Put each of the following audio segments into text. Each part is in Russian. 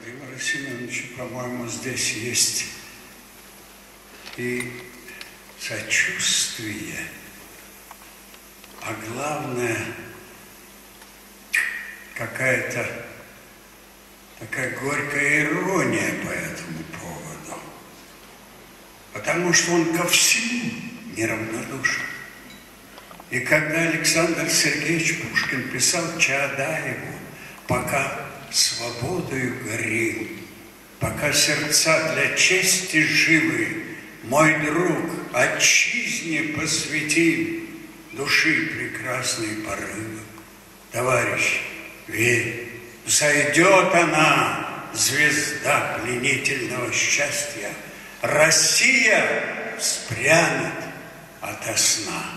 Владимира Семеновича, по-моему, здесь есть и сочувствие, а главное, какая-то такая горькая ирония по этому поводу. Потому что он ко всему неравнодушен. И когда Александр Сергеевич Пушкин писал Чаадаеву, пока свободою горил, пока сердца для чести живы, мой друг, отчизне посвяти души прекрасные порывы. Товарищ, верь, взойдет она, звезда пленительного счастья. Россия вспрянет ото сна.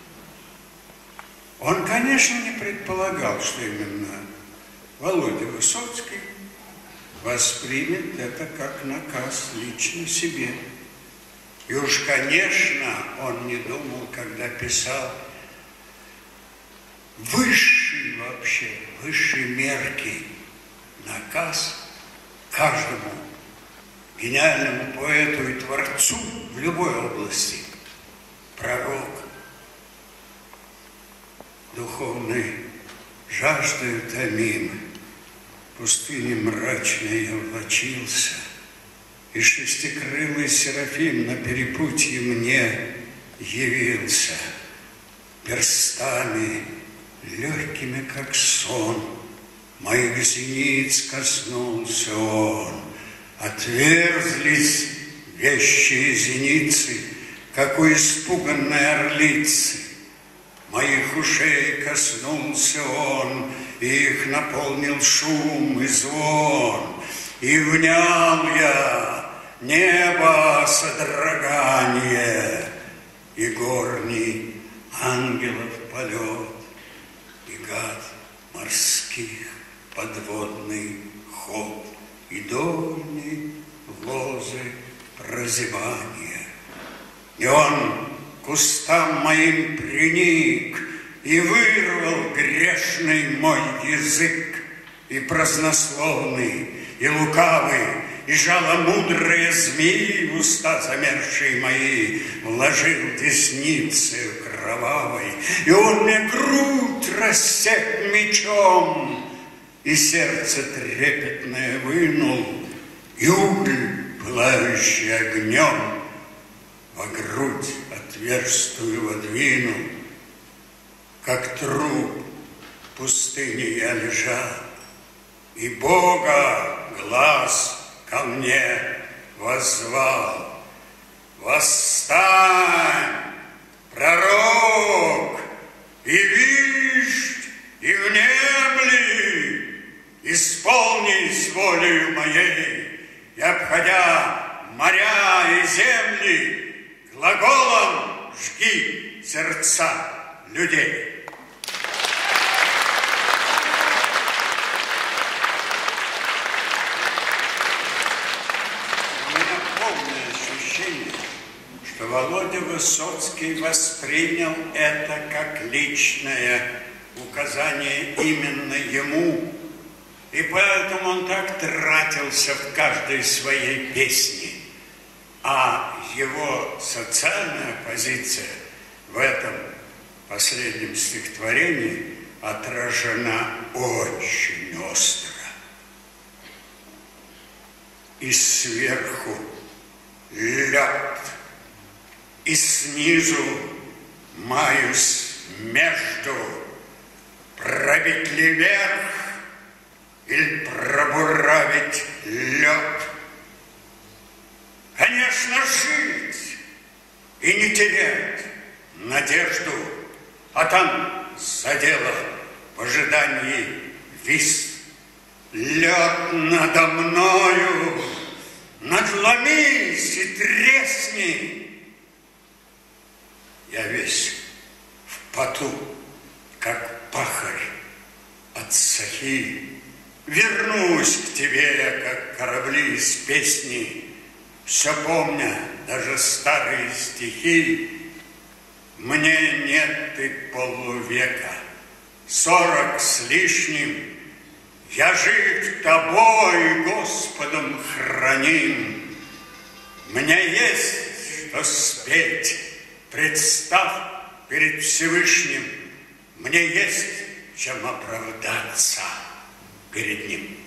Он, конечно, не предполагал, что именно Володя Высоцкий воспримет это как наказ лично себе. И уж, конечно, он не думал, когда писал высший вообще, высшей мерки наказ каждому гениальному поэту и творцу в любой области. Пророк духовной жаждою томим, в пустыне мрачной я влачился, и шестикрылый Серафим на перепутье мне явился. Перстами легкими, как сон, моих зениц коснулся он. Отверзлись вещие зеницы, как у испуганной орлицы. Моих ушей коснулся он, и их наполнил шум и звон. И внял я небо содрогание, и горний ангелов полет, и гад морских подводный ход, и дольней лозы прозябания. И он к кустам моим приник, и вырвал грешный мой язык, и празднословный, и лукавый, и жаломудрые змеи в уста замерзшие мои вложил десницею кровавой, и он мне грудь рассек мечом, и сердце трепетное вынул, и уголь, пылающий огнем, во грудь отверстую водвинул. Как труп в пустыне я лежал, и Бога глаз ко мне воззвал. Восстань, пророк, и вишь, и внемли, исполнись волею моей, и, обходя моря и земли, глаголом жги сердца людей. Что Володя Высоцкий воспринял это как личное указание именно ему, и поэтому он так тратился в каждой своей песне. А его социальная позиция в этом последнем стихотворении отражена очень остро. И сверху лед, и снизу маюсь между, пробить ли вверх или пробуравить лед. Конечно, жить и не терять надежду, а там за дело в ожидании вис. Лед надо мною, надломись и тресни. Я весь в поту, как пахарь от сахи. Вернусь к тебе, как корабли из песни, все помня даже старые стихи. Мне нет и полувека, 40 с лишним. Я жив тобой, Господи. Господом храним. Мне есть что спеть, представ перед Всевышним. Мне есть чем оправдаться перед Ним.